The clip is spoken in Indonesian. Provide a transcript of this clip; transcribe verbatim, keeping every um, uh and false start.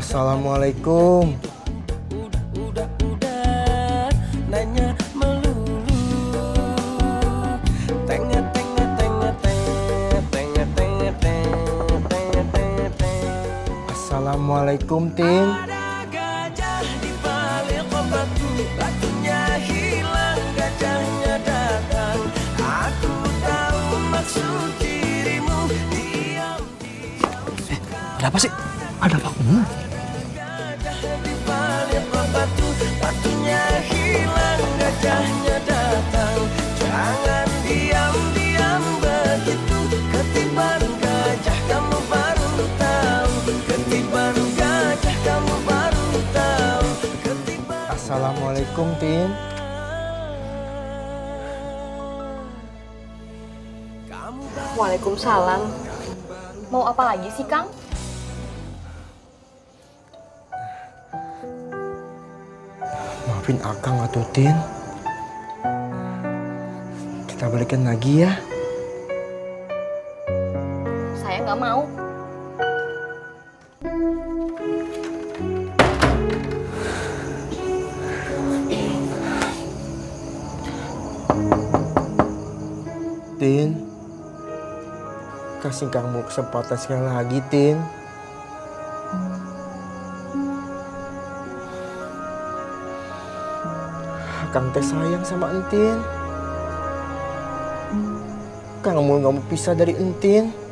Assalamualaikum. Udah, udah, nanya melulu. Tengah, tengah, tengah, tengah, tengah, tengah, tengah, tengah, tengah. Assalamualaikum, Tin. Ada gajah di balik batu, batunya hilang, gajahnya datang. Aku tahu maksud dirimu, diam, diam. Ada apa sih? Ada apa? Hmm. Batu, batunya hilang, gajahnya datang. Jangan diam-diam begitu, ketiban gajah kamu baru tahu. Ketiban gajah kamu baru tahu. Ketiban... Assalamualaikum, Tin. Waalaikumsalam. Mau apa lagi sih, Kang? Maafin Akang atau Tin. Kita balikan lagi ya. Saya nggak mau. Tin, kasih kamu kesempatan sekali lagi, Tin. Kang teh sayang sama Entin. Kamu nggak mau pisah dari Entin.